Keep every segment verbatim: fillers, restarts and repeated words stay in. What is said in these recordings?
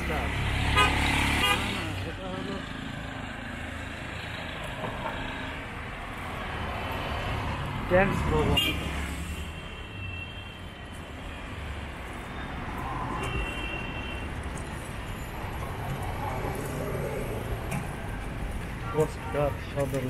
Club, এটা হলো tax ভবন। কোস্টগার্ড সদর।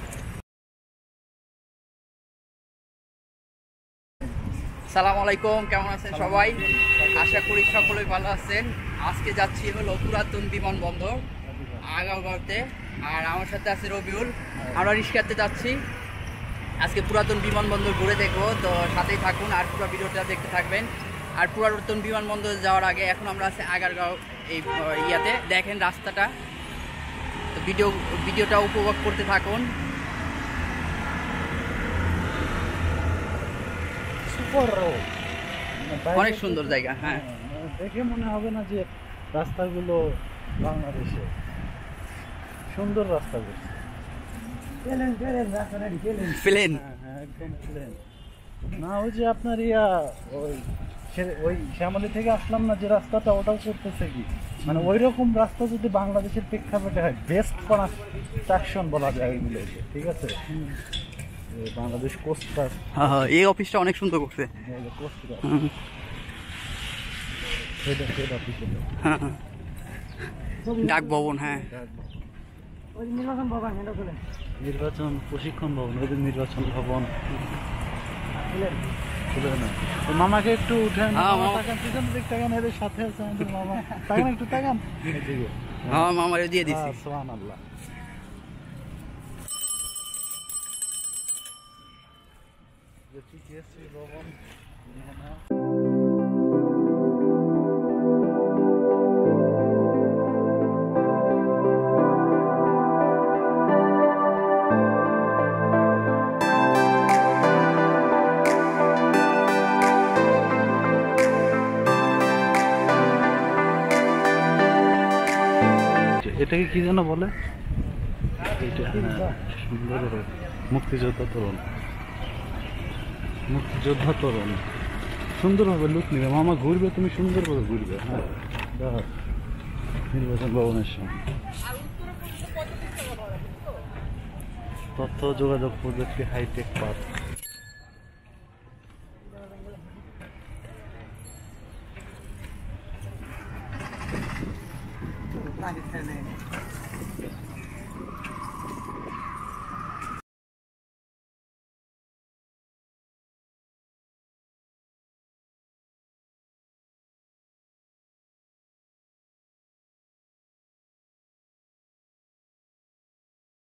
সালাম আলাইকুম, কেমন আছেন সবাই? আশা করি সকলেই ভালো আছেন। আজকে যাচ্ছি হলো পুরাতন বিমানবন্দর আগারগাঁওতে, আর আমার সাথে আছে রবিউল। আমরা রিক্সাতে যাচ্ছি, আজকে পুরাতন বিমানবন্দর ঘুরে দেখবো, তো সাথেই থাকুন আর পুরো ভিডিওটা দেখতে থাকবেন। আর পুরাতন বিমানবন্দর যাওয়ার আগে এখন আমরা আছি আগারগাঁও এই ইয়াতে, দেখেন রাস্তাটা, তো ভিডিও ভিডিওটা উপভোগ করতে থাকুন। অনেক সুন্দর জায়গা, হ্যাঁ, দেখে মনে হবে না যে রাস্তাগুলো বাংলাদেশে। সুন্দর রাস্তা করছে, প্লেন একদম প্লেন না। ওই যে আপনার ইয়া ওই ওই শ্যামলী থেকে আসলাম না যে রাস্তাটা, ওটাও করতেছে কি, মানে ওই রকম রাস্তা যদি বাংলাদেশের প্রেক্ষাপটে হয়, বেস্ট কনস্ট্রাকশন বলা যায় ওইগুলো। ঠিক আছে, বাংলাদেশ কোস্ট গার্ড। হ্যাঁ হ্যাঁ, এই অফিসটা অনেক সুন্দর করছে, কোস্ট গার্ড। হ্যাঁ হ্যাঁ, ডাক ভবন, হ্যাঁ, নির্বাচন ভবন, নির্বাচন প্রশিক্ষণ ভবন, ওই নির্বাচন ভবন। মামাকে একটু উঠেন, পিছন দিক তাকান, এদের সাথে আছে আমাদের মামা, তাকান একটু তাকান। হ্যাঁ, মামারে দিয়ে দিচ্ছি। সুবহানাল্লাহ। ভবন এটাকে কি যেন বলে, সুন্দর মুক্তিযোদ্ধা তোরণ, মুক্তিযোদ্ধা তোরণ। সুন্দরভাবে লুক নিবে মামা, ঘুরবে তুমি সুন্দরভাবে ঘুরবে। হ্যাঁ, নির্বাচন ভবনের সামনে তথ্য যোগাযোগ প্রযুক্তি হাইটেক পার্ক।